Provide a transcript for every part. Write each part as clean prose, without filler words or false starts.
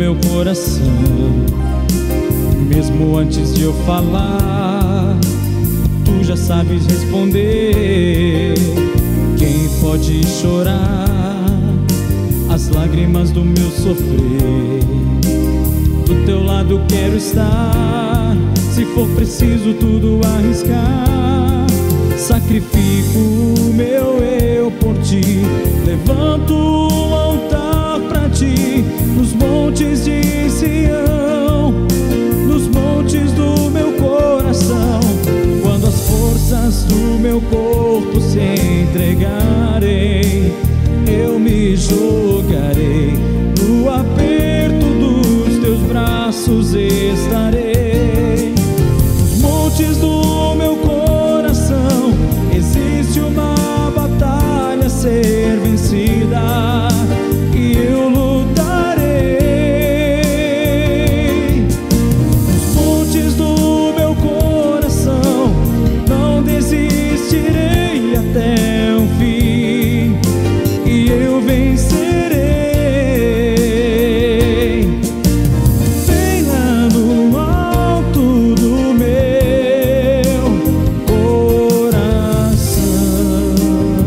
meu coração. Mesmo antes de eu falar, tu já sabes responder. Quem pode chorar as lágrimas do meu sofrer? Do teu lado quero estar, se for preciso tudo arriscar. Sacrifico o meu eu por ti, levanto um altar pra ti, nos montes de Sião, nos montes do meu coração. Quando as forças do meu corpo se entregarem, eu me jogarei, no aperto dos teus braços estarei. Nos montes do meu coração existe uma batalha a ser vencida, e eu lutarei. Nos montes do meu coração não desistirei até o fim, e eu vencerei. Venha no alto do meu coração.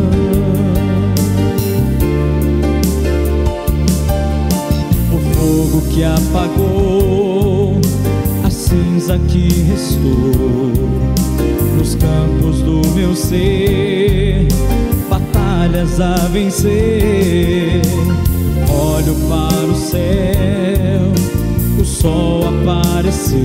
O fogo que apagou a cinza que restou nos campos do meu ser, batalhas a vencer. Olho para o céu, o sol apareceu,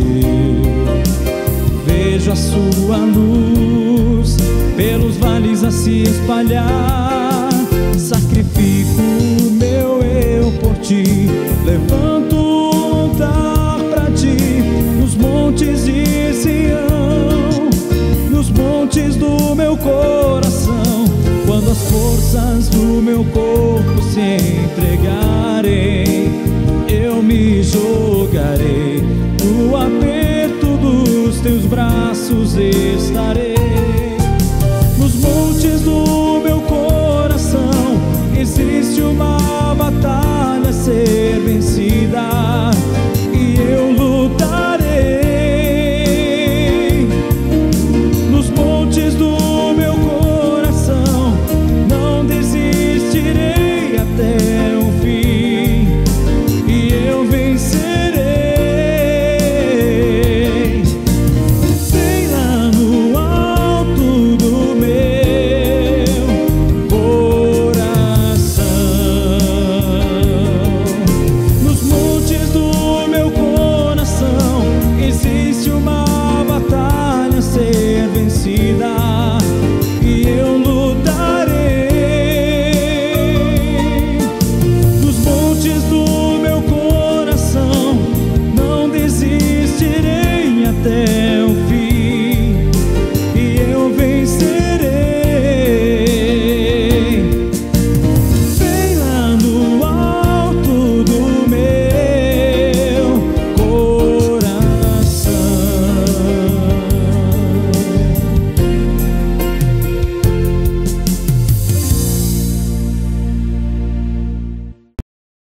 vejo a sua luz pelos vales a se espalhar. Sacrifico o meu eu por ti, levanto um altar pra ti, nos montes de Sião, nos montes do meu coração. Quando as forças do meu corpo se entregarem, eu me jogarei, no aperto dos teus braços estarei. Nos montes do